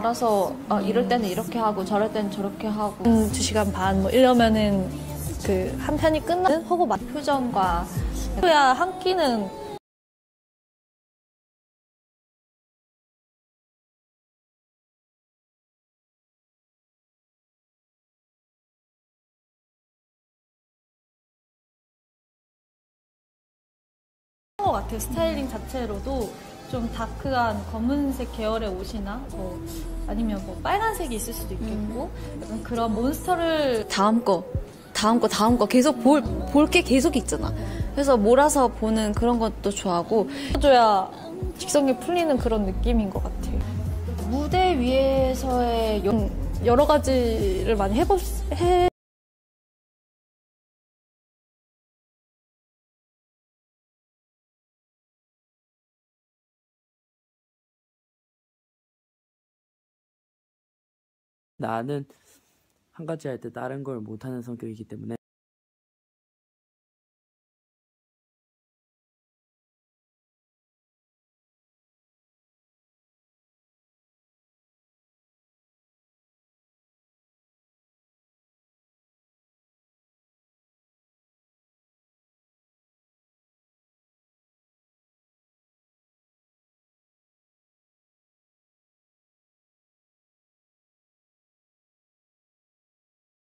알아서 이럴 때는 이렇게 하고 저럴 때는 저렇게 하고 2시간 반 뭐 이러면은 그 한 편이 끝나는 허구 맛 표정과 해야 한 끼는 것 같아요. 스타일링 자체로도 좀 다크한 검은색 계열의 옷이나 뭐 아니면 뭐 빨간색이 있을 수도 있겠고 약간 그런 몬스터를 다음 거 계속 볼 게 계속 있잖아. 그래서 몰아서 보는 그런 것도 좋아하고 줘야 직성이 풀리는 그런 느낌인 것 같아요. 무대 위에서의 여러 가지를 많이 나는 한 가지 할 때 다른 걸 못하는 성격이기 때문에